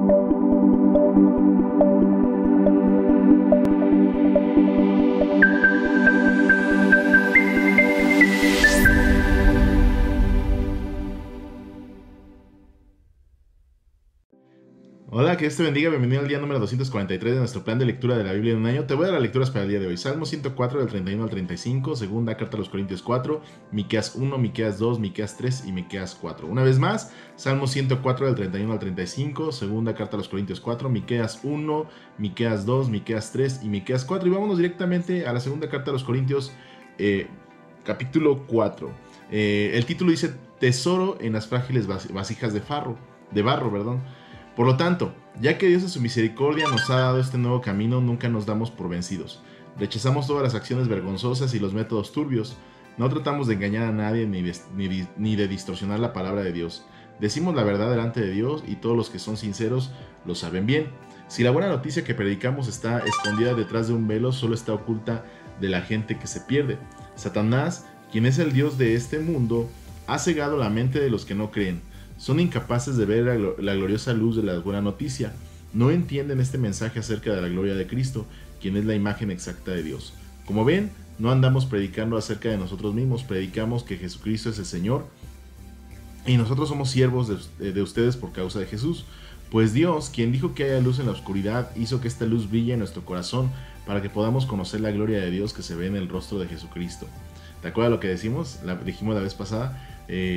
Hola, que Dios te bendiga, bienvenido al día número 243 de nuestro plan de lectura de la Biblia en un año. Te voy a dar las lecturas para el día de hoy. Salmo 104 del 31 al 35, segunda carta a los Corintios 4, Miqueas 1, Miqueas 2, Miqueas 3 y Miqueas 4. Una vez más, Salmo 104 del 31 al 35, segunda carta a los Corintios 4, Miqueas 1, Miqueas 2, Miqueas 3 y Miqueas 4. Y vámonos directamente a la segunda carta a los Corintios, capítulo 4. El título dice, Tesoro en las frágiles vasijas de barro, perdón. Por lo tanto, ya que Dios en su misericordia nos ha dado este nuevo camino, nunca nos damos por vencidos. Rechazamos todas las acciones vergonzosas y los métodos turbios. No tratamos de engañar a nadie ni de distorsionar la palabra de Dios. Decimos la verdad delante de Dios y todos los que son sinceros lo saben bien. Si la buena noticia que predicamos está escondida detrás de un velo, solo está oculta de la gente que se pierde. Satanás, quien es el Dios de este mundo, ha cegado la mente de los que no creen. Son incapaces de ver la gloriosa luz de la buena noticia. No entienden este mensaje acerca de la gloria de Cristo, quien es la imagen exacta de Dios. Como ven, no andamos predicando acerca de nosotros mismos, predicamos que Jesucristo es el Señor y nosotros somos siervos de ustedes por causa de Jesús. Pues Dios, quien dijo que haya luz en la oscuridad, hizo que esta luz brille en nuestro corazón para que podamos conocer la gloria de Dios que se ve en el rostro de Jesucristo. ¿Te acuerdas lo que dijimos la vez pasada?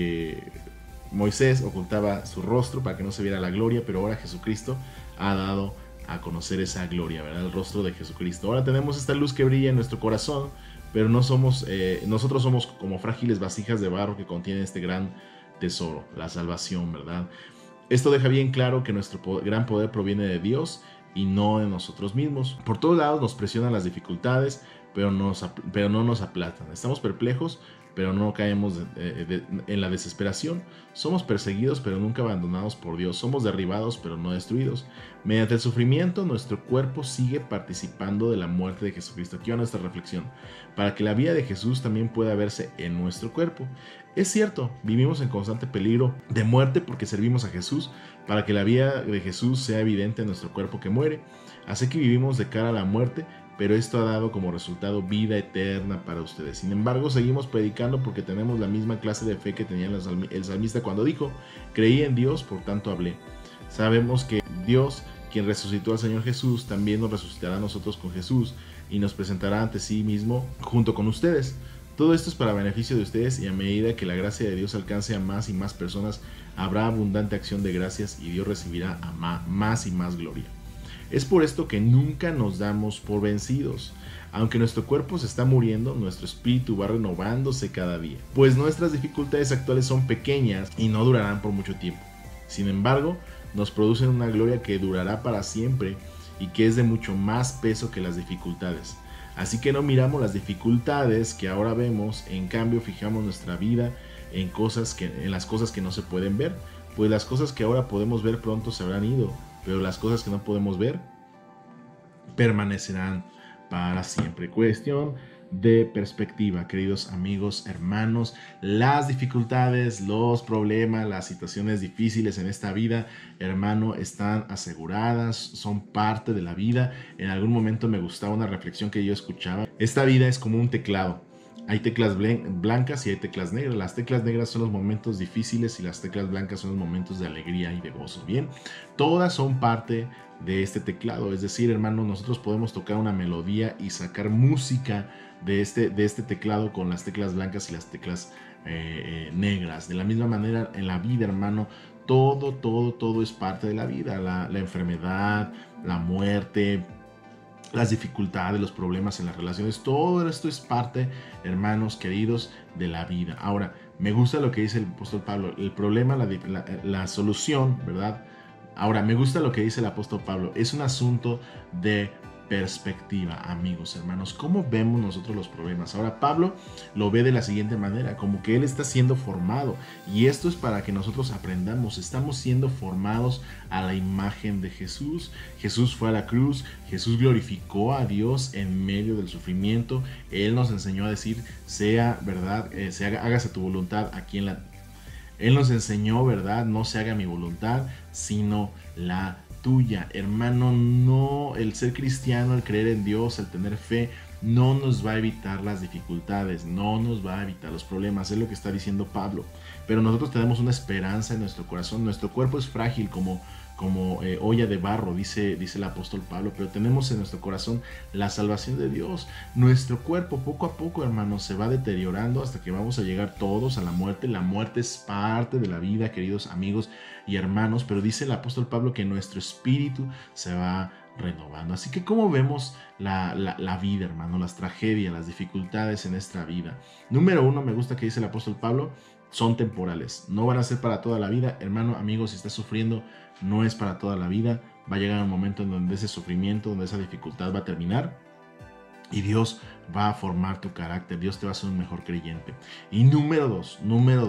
Moisés ocultaba su rostro para que no se viera la gloria, pero ahora Jesucristo ha dado a conocer esa gloria, ¿verdad? El rostro de Jesucristo. Ahora tenemos esta luz que brilla en nuestro corazón, pero no somos, nosotros somos como frágiles vasijas de barro que contienen este gran tesoro, la salvación, ¿verdad? Esto deja bien claro que nuestro gran poder proviene de Dios y no de nosotros mismos. Por todos lados nos presionan las dificultades, pero no nos aplastan. Estamos perplejos, pero no caemos en la desesperación. Somos perseguidos, pero nunca abandonados por Dios. Somos derribados, pero no destruidos. Mediante el sufrimiento, nuestro cuerpo sigue participando de la muerte de Jesucristo. Aquí va nuestra reflexión. Para que la vida de Jesús también pueda verse en nuestro cuerpo. Es cierto, vivimos en constante peligro de muerte porque servimos a Jesús, para que la vida de Jesús sea evidente en nuestro cuerpo que muere. Así que vivimos de cara a la muerte, pero esto ha dado como resultado vida eterna para ustedes. Sin embargo, seguimos predicando porque tenemos la misma clase de fe que tenía el salmista cuando dijo, creí en Dios, por tanto hablé. Sabemos que Dios, quien resucitó al Señor Jesús, también nos resucitará a nosotros con Jesús y nos presentará ante sí mismo junto con ustedes. Todo esto es para beneficio de ustedes y a medida que la gracia de Dios alcance a más y más personas, habrá abundante acción de gracias y Dios recibirá a más y más gloria. Es por esto que nunca nos damos por vencidos. Aunque nuestro cuerpo se está muriendo, nuestro espíritu va renovándose cada día. Pues nuestras dificultades actuales son pequeñas y no durarán por mucho tiempo. Sin embargo, nos producen una gloria que durará para siempre y que es de mucho más peso que las dificultades. Así que no miramos las dificultades que ahora vemos, en cambio fijamos nuestra vida en las cosas que no se pueden ver, pues las cosas que ahora podemos ver pronto se habrán ido, pero las cosas que no podemos ver permanecerán para siempre. Cuestión de perspectiva, queridos amigos, hermanos. Las dificultades, los problemas, las situaciones difíciles en esta vida, hermano, están aseguradas, son parte de la vida. En algún momento me gustaba una reflexión que yo escuchaba. Esta vida es como un teclado. Hay teclas blancas y hay teclas negras. Las teclas negras son los momentos difíciles y las teclas blancas son los momentos de alegría y de gozo. Bien, todas son parte de este teclado. Es decir, hermanos, nosotros podemos tocar una melodía y sacar música de este teclado con las teclas blancas y las teclas negras. De la misma manera, en la vida, hermano, todo es parte de la vida. La enfermedad, la muerte, las dificultades, los problemas en las relaciones, todo esto es parte, hermanos queridos, de la vida. Ahora, me gusta lo que dice el apóstol Pablo, el problema, la solución, ¿verdad? Ahora, me gusta lo que dice el apóstol Pablo, es un asunto de perspectiva, amigos, hermanos. ¿Cómo vemos nosotros los problemas? Ahora, Pablo lo ve de la siguiente manera, como que él está siendo formado, y esto es para que nosotros aprendamos. Estamos siendo formados a la imagen de Jesús. Jesús fue a la cruz, Jesús glorificó a Dios en medio del sufrimiento. Él nos enseñó a decir, sea verdad, hágase tu voluntad aquí en la... Él nos enseñó, ¿verdad? No se haga mi voluntad, sino la tuya. Hermano, no, el ser cristiano, el creer en Dios, el tener fe, no nos va a evitar las dificultades, no nos va a evitar los problemas, es lo que está diciendo Pablo. Pero nosotros tenemos una esperanza en nuestro corazón. Nuestro cuerpo es frágil como olla de barro, dice el apóstol Pablo, pero tenemos en nuestro corazón la salvación de Dios. Nuestro cuerpo poco a poco, hermanos, se va deteriorando hasta que vamos a llegar todos a la muerte. La muerte es parte de la vida, queridos amigos y hermanos, pero dice el apóstol Pablo que nuestro espíritu se va renovando. Así que ¿cómo vemos la vida, hermano? Las tragedias, las dificultades en nuestra vida. Número uno, me gusta que dice el apóstol Pablo, son temporales, no van a ser para toda la vida. Hermano, amigo, si estás sufriendo, no es para toda la vida. Va a llegar un momento en donde ese sufrimiento, donde esa dificultad va a terminar y Dios va a formar tu carácter. Dios te va a hacer un mejor creyente. Y número dos,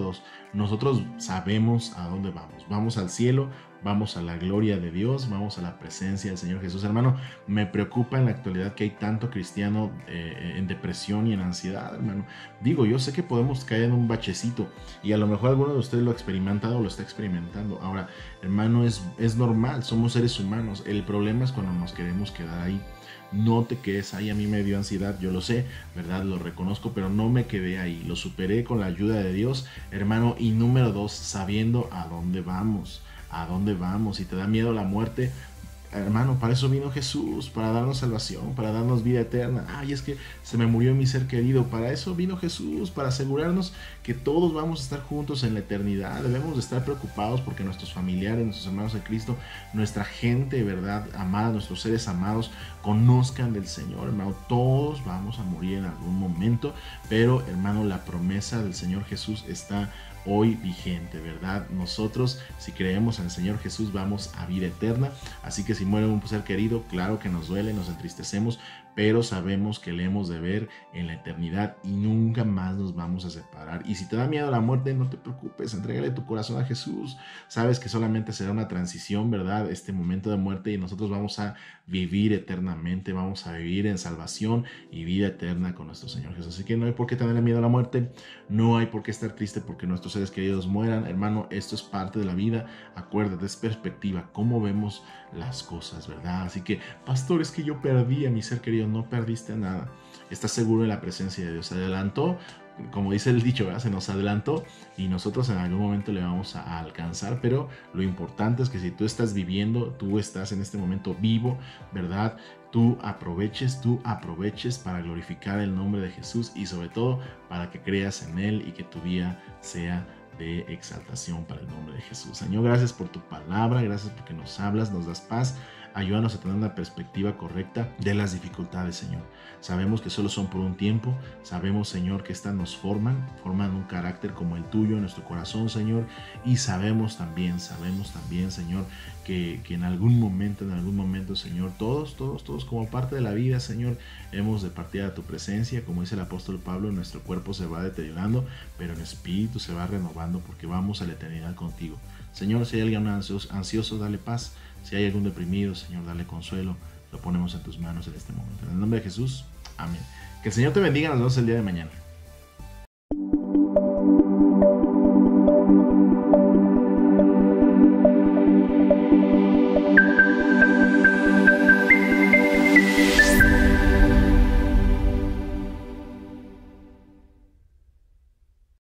nosotros sabemos a dónde vamos. Vamos al cielo, vamos a la gloria de Dios, vamos a la presencia del Señor Jesús. Hermano, me preocupa en la actualidad que hay tanto cristiano en depresión y en ansiedad, hermano. Digo, yo sé que podemos caer en un bachecito y a lo mejor alguno de ustedes lo ha experimentado o lo está experimentando. Ahora, hermano, es normal, somos seres humanos. El problema es cuando nos queremos quedar ahí. No te quedes ahí. A mí me dio ansiedad, yo lo sé, ¿verdad? Lo reconozco, pero no me quedé ahí. Lo superé con la ayuda de Dios, hermano. Y número dos, sabiendo a dónde vamos. ¿A dónde vamos? Si te da miedo la muerte, hermano, para eso vino Jesús, para darnos salvación, para darnos vida eterna. Ay, es que se me murió mi ser querido. Para eso vino Jesús, para asegurarnos que todos vamos a estar juntos en la eternidad. Debemos de estar preocupados porque nuestros familiares, nuestros hermanos de Cristo, nuestra gente, ¿verdad?, amada, nuestros seres amados, conozcan del Señor, hermano. Todos vamos a morir en algún momento, pero, hermano, la promesa del Señor Jesús está hoy vigente, ¿verdad? Nosotros, si creemos en el Señor Jesús, vamos a vida eterna. Así que si muere un ser querido, claro que nos duele, nos entristecemos, pero sabemos que le hemos de ver en la eternidad y nunca más nos vamos a separar. Y si te da miedo la muerte, no te preocupes, entrégale tu corazón a Jesús. Sabes que solamente será una transición, ¿verdad? Este momento de muerte, y nosotros vamos a vivir eternamente, vamos a vivir en salvación y vida eterna con nuestro Señor Jesús. Así que no hay por qué tener miedo a la muerte, no hay por qué estar triste porque nuestros seres queridos mueran. Hermano, esto es parte de la vida. Acuérdate, es perspectiva, cómo vemos las cosas, ¿verdad? Así que, pastor, es que yo perdí a mi ser querido. No perdiste nada. Estás seguro de la presencia de Dios. Se adelantó, como dice el dicho, ¿verdad? Se nos adelantó y nosotros en algún momento le vamos a alcanzar, pero lo importante es que si tú estás viviendo, tú estás en este momento vivo, ¿verdad? Tú aproveches para glorificar el nombre de Jesús y sobre todo para que creas en Él y que tu vida sea de exaltación para el nombre de Jesús. Señor, gracias por tu palabra, gracias porque nos hablas, nos das paz. Ayúdanos a tener una perspectiva correcta de las dificultades, Señor. Sabemos que solo son por un tiempo. Sabemos, Señor, que estas nos forman un carácter como el tuyo en nuestro corazón, Señor. Y sabemos también, Señor, que en algún momento, Señor, todos como parte de la vida, Señor, hemos de partir a tu presencia. Como dice el apóstol Pablo, nuestro cuerpo se va deteriorando, pero el espíritu se va renovando porque vamos a la eternidad contigo. Señor, si hay alguien ansioso, dale paz. Si hay algún deprimido, Señor, dale consuelo. Lo ponemos en tus manos en este momento. En el nombre de Jesús, amén. Que el Señor te bendiga. Nos vemos el día de mañana.